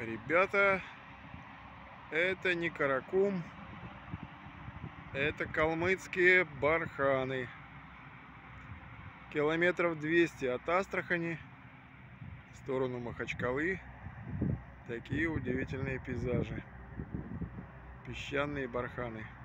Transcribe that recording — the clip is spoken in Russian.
Ребята, это не Каракум, это калмыцкие барханы. Километров 200 от Астрахани в сторону Махачкалы. Такие удивительные пейзажи. Песчаные барханы.